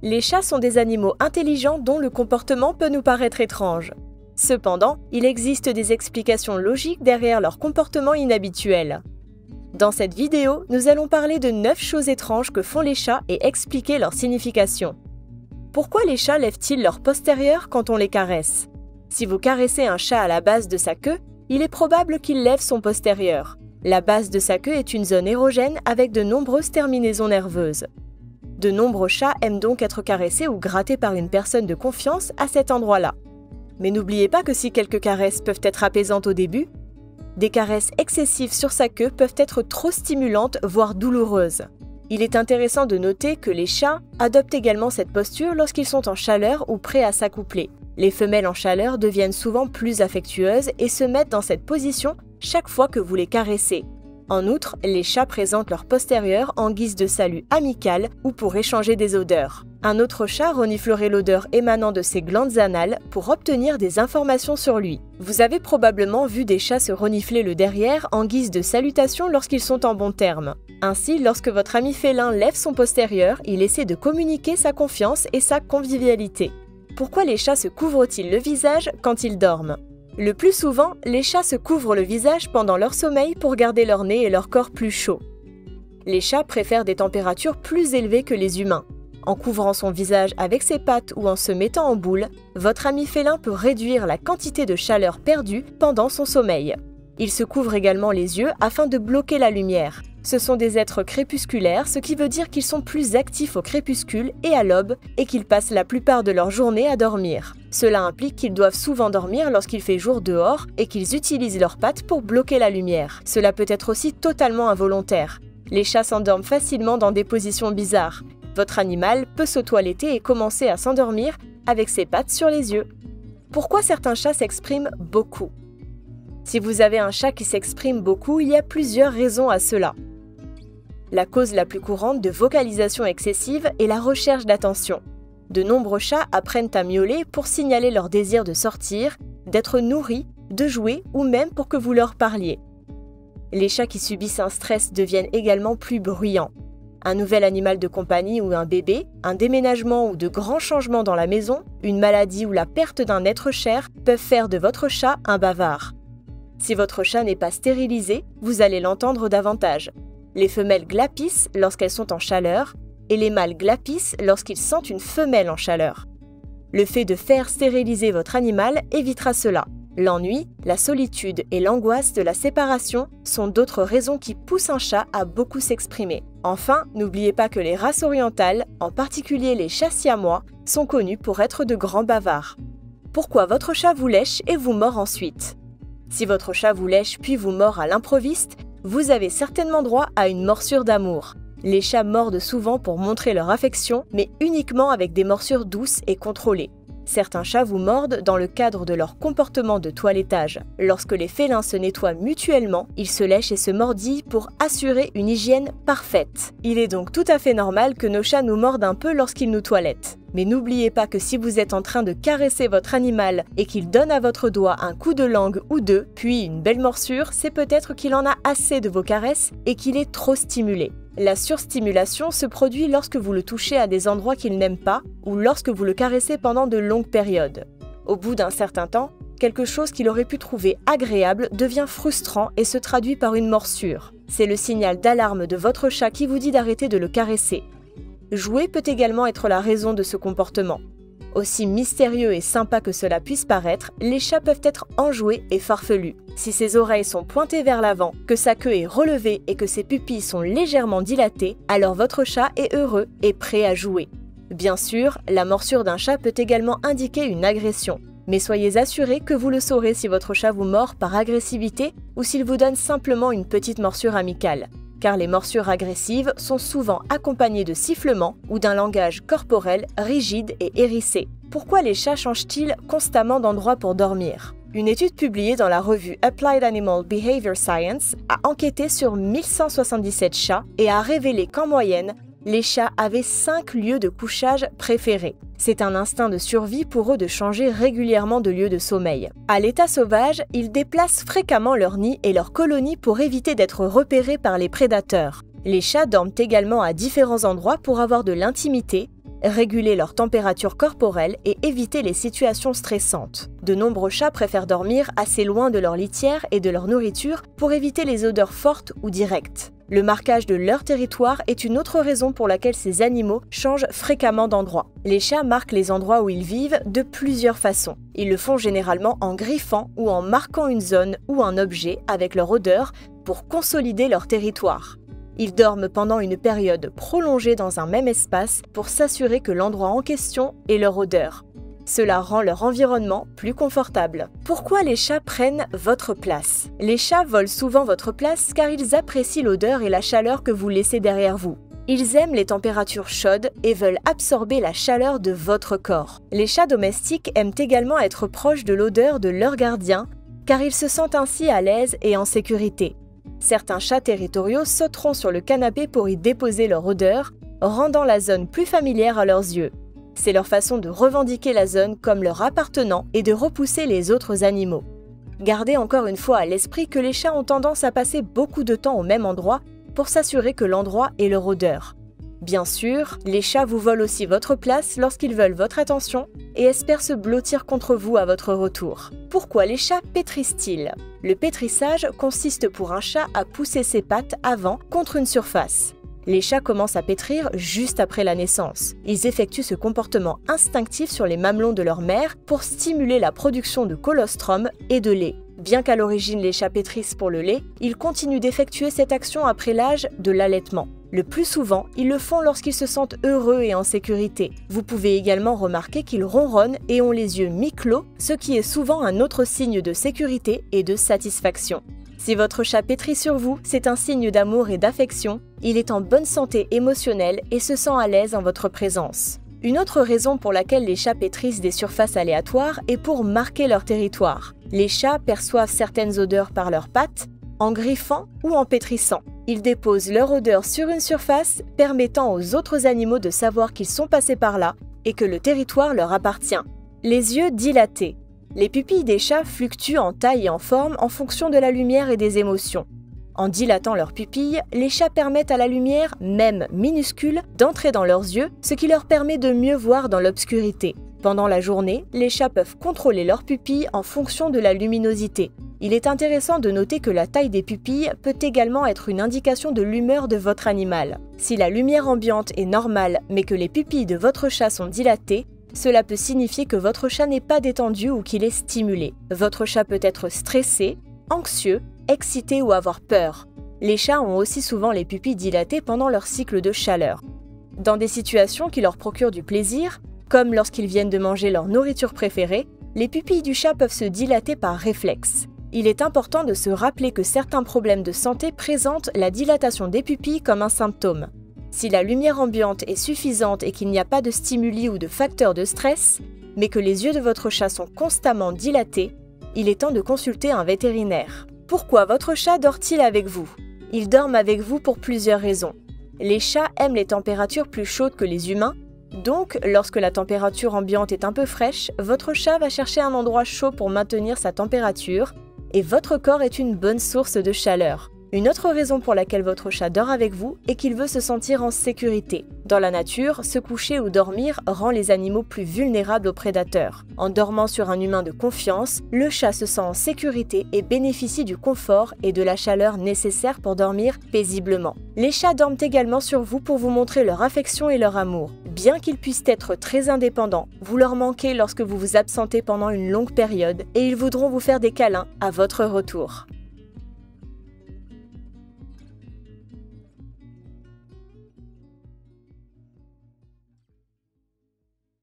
Les chats sont des animaux intelligents dont le comportement peut nous paraître étrange. Cependant, il existe des explications logiques derrière leur comportement inhabituel. Dans cette vidéo, nous allons parler de 9 choses étranges que font les chats et expliquer leur signification. Pourquoi les chats lèvent-ils leur postérieur quand on les caresse? Si vous caressez un chat à la base de sa queue, il est probable qu'il lève son postérieur. La base de sa queue est une zone érogène avec de nombreuses terminaisons nerveuses. De nombreux chats aiment donc être caressés ou grattés par une personne de confiance à cet endroit-là. Mais n'oubliez pas que si quelques caresses peuvent être apaisantes au début, des caresses excessives sur sa queue peuvent être trop stimulantes, voire douloureuses. Il est intéressant de noter que les chats adoptent également cette posture lorsqu'ils sont en chaleur ou prêts à s'accoupler. Les femelles en chaleur deviennent souvent plus affectueuses et se mettent dans cette position chaque fois que vous les caressez. En outre, les chats présentent leur postérieur en guise de salut amical ou pour échanger des odeurs. Un autre chat reniflerait l'odeur émanant de ses glandes anales pour obtenir des informations sur lui. Vous avez probablement vu des chats se renifler le derrière en guise de salutation lorsqu'ils sont en bons termes. Ainsi, lorsque votre ami félin lève son postérieur, il essaie de communiquer sa confiance et sa convivialité. Pourquoi les chats se couvrent-ils le visage quand ils dorment? Le plus souvent, les chats se couvrent le visage pendant leur sommeil pour garder leur nez et leur corps plus chauds. Les chats préfèrent des températures plus élevées que les humains. En couvrant son visage avec ses pattes ou en se mettant en boule, votre ami félin peut réduire la quantité de chaleur perdue pendant son sommeil. Il se couvre également les yeux afin de bloquer la lumière. Ce sont des êtres crépusculaires, ce qui veut dire qu'ils sont plus actifs au crépuscule et à l'aube et qu'ils passent la plupart de leur journée à dormir. Cela implique qu'ils doivent souvent dormir lorsqu'il fait jour dehors et qu'ils utilisent leurs pattes pour bloquer la lumière. Cela peut être aussi totalement involontaire. Les chats s'endorment facilement dans des positions bizarres. Votre animal peut se toiletter et commencer à s'endormir avec ses pattes sur les yeux. Pourquoi certains chats s'expriment beaucoup? Si vous avez un chat qui s'exprime beaucoup, il y a plusieurs raisons à cela. La cause la plus courante de vocalisation excessive est la recherche d'attention. De nombreux chats apprennent à miauler pour signaler leur désir de sortir, d'être nourris, de jouer ou même pour que vous leur parliez. Les chats qui subissent un stress deviennent également plus bruyants. Un nouvel animal de compagnie ou un bébé, un déménagement ou de grands changements dans la maison, une maladie ou la perte d'un être cher peuvent faire de votre chat un bavard. Si votre chat n'est pas stérilisé, vous allez l'entendre davantage. Les femelles glapissent lorsqu'elles sont en chaleur et les mâles glapissent lorsqu'ils sentent une femelle en chaleur. Le fait de faire stériliser votre animal évitera cela. L'ennui, la solitude et l'angoisse de la séparation sont d'autres raisons qui poussent un chat à beaucoup s'exprimer. Enfin, n'oubliez pas que les races orientales, en particulier les chats siamois, sont connus pour être de grands bavards. Pourquoi votre chat vous lèche et vous mord ensuite? Si votre chat vous lèche puis vous mord à l'improviste, vous avez certainement droit à une morsure d'amour. Les chats mordent souvent pour montrer leur affection, mais uniquement avec des morsures douces et contrôlées. Certains chats vous mordent dans le cadre de leur comportement de toilettage. Lorsque les félins se nettoient mutuellement, ils se lèchent et se mordillent pour assurer une hygiène parfaite. Il est donc tout à fait normal que nos chats nous mordent un peu lorsqu'ils nous toilettent. Mais n'oubliez pas que si vous êtes en train de caresser votre animal et qu'il donne à votre doigt un coup de langue ou deux, puis une belle morsure, c'est peut-être qu'il en a assez de vos caresses et qu'il est trop stimulé. La surstimulation se produit lorsque vous le touchez à des endroits qu'il n'aime pas ou lorsque vous le caressez pendant de longues périodes. Au bout d'un certain temps, quelque chose qu'il aurait pu trouver agréable devient frustrant et se traduit par une morsure. C'est le signal d'alarme de votre chat qui vous dit d'arrêter de le caresser. Jouer peut également être la raison de ce comportement. Aussi mystérieux et sympa que cela puisse paraître, les chats peuvent être enjoués et farfelus. Si ses oreilles sont pointées vers l'avant, que sa queue est relevée et que ses pupilles sont légèrement dilatées, alors votre chat est heureux et prêt à jouer. Bien sûr, la morsure d'un chat peut également indiquer une agression. Mais soyez assurés que vous le saurez si votre chat vous mord par agressivité ou s'il vous donne simplement une petite morsure amicale. Car les morsures agressives sont souvent accompagnées de sifflements ou d'un langage corporel rigide et hérissé. Pourquoi les chats changent-ils constamment d'endroit pour dormir? Une étude publiée dans la revue Applied Animal Behavior Science a enquêté sur 1177 chats et a révélé qu'en moyenne, les chats avaient 5 lieux de couchage préférés. C'est un instinct de survie pour eux de changer régulièrement de lieu de sommeil. À l'état sauvage, ils déplacent fréquemment leur nid et leur colonie pour éviter d'être repérés par les prédateurs. Les chats dorment également à différents endroits pour avoir de l'intimité, réguler leur température corporelle et éviter les situations stressantes. De nombreux chats préfèrent dormir assez loin de leur litière et de leur nourriture pour éviter les odeurs fortes ou directes. Le marquage de leur territoire est une autre raison pour laquelle ces animaux changent fréquemment d'endroit. Les chats marquent les endroits où ils vivent de plusieurs façons. Ils le font généralement en griffant ou en marquant une zone ou un objet avec leur odeur pour consolider leur territoire. Ils dorment pendant une période prolongée dans un même espace pour s'assurer que l'endroit en question ait leur odeur. Cela rend leur environnement plus confortable. Pourquoi les chats prennent votre place? Les chats volent souvent votre place car ils apprécient l'odeur et la chaleur que vous laissez derrière vous. Ils aiment les températures chaudes et veulent absorber la chaleur de votre corps. Les chats domestiques aiment également être proches de l'odeur de leur gardien car ils se sentent ainsi à l'aise et en sécurité. Certains chats territoriaux sauteront sur le canapé pour y déposer leur odeur, rendant la zone plus familière à leurs yeux. C'est leur façon de revendiquer la zone comme leur appartenant et de repousser les autres animaux. Gardez encore une fois à l'esprit que les chats ont tendance à passer beaucoup de temps au même endroit pour s'assurer que l'endroit ait leur odeur. Bien sûr, les chats vous volent aussi votre place lorsqu'ils veulent votre attention et espèrent se blottir contre vous à votre retour. Pourquoi les chats pétrissent-ils? Le pétrissage consiste pour un chat à pousser ses pattes avant contre une surface. Les chats commencent à pétrir juste après la naissance. Ils effectuent ce comportement instinctif sur les mamelons de leur mère pour stimuler la production de colostrum et de lait. Bien qu'à l'origine les chats pétrissent pour le lait, ils continuent d'effectuer cette action après l'âge de l'allaitement. Le plus souvent, ils le font lorsqu'ils se sentent heureux et en sécurité. Vous pouvez également remarquer qu'ils ronronnent et ont les yeux mi-clos, ce qui est souvent un autre signe de sécurité et de satisfaction. Si votre chat pétrit sur vous, c'est un signe d'amour et d'affection. Il est en bonne santé émotionnelle et se sent à l'aise en votre présence. Une autre raison pour laquelle les chats pétrissent des surfaces aléatoires est pour marquer leur territoire. Les chats perçoivent certaines odeurs par leurs pattes, en griffant ou en pétrissant. Ils déposent leur odeur sur une surface, permettant aux autres animaux de savoir qu'ils sont passés par là et que le territoire leur appartient. Les yeux dilatés. Les pupilles des chats fluctuent en taille et en forme en fonction de la lumière et des émotions. En dilatant leurs pupilles, les chats permettent à la lumière, même minuscule, d'entrer dans leurs yeux, ce qui leur permet de mieux voir dans l'obscurité. Pendant la journée, les chats peuvent contrôler leurs pupilles en fonction de la luminosité. Il est intéressant de noter que la taille des pupilles peut également être une indication de l'humeur de votre animal. Si la lumière ambiante est normale mais que les pupilles de votre chat sont dilatées, cela peut signifier que votre chat n'est pas détendu ou qu'il est stimulé. Votre chat peut être stressé, anxieux, excité ou avoir peur. Les chats ont aussi souvent les pupilles dilatées pendant leur cycle de chaleur. Dans des situations qui leur procurent du plaisir, comme lorsqu'ils viennent de manger leur nourriture préférée, les pupilles du chat peuvent se dilater par réflexe. Il est important de se rappeler que certains problèmes de santé présentent la dilatation des pupilles comme un symptôme. Si la lumière ambiante est suffisante et qu'il n'y a pas de stimuli ou de facteurs de stress, mais que les yeux de votre chat sont constamment dilatés, il est temps de consulter un vétérinaire. Pourquoi votre chat dort-il avec vous? Ils dorment avec vous pour plusieurs raisons. Les chats aiment les températures plus chaudes que les humains, donc lorsque la température ambiante est un peu fraîche, votre chat va chercher un endroit chaud pour maintenir sa température et votre corps est une bonne source de chaleur. Une autre raison pour laquelle votre chat dort avec vous est qu'il veut se sentir en sécurité. Dans la nature, se coucher ou dormir rend les animaux plus vulnérables aux prédateurs. En dormant sur un humain de confiance, le chat se sent en sécurité et bénéficie du confort et de la chaleur nécessaires pour dormir paisiblement. Les chats dorment également sur vous pour vous montrer leur affection et leur amour. Bien qu'ils puissent être très indépendants, vous leur manquez lorsque vous vous absentez pendant une longue période et ils voudront vous faire des câlins à votre retour.